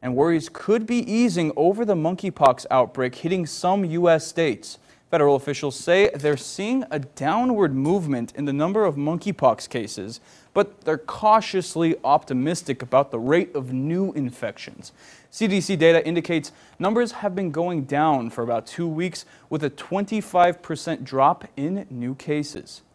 And worries could be easing over the monkeypox outbreak hitting some U.S. states. Federal officials say they're seeing a downward movement in the number of monkeypox cases, but they're cautiously optimistic about the rate of new infections. CDC data indicates numbers have been going down for about 2 weeks, with a 25% drop in new cases.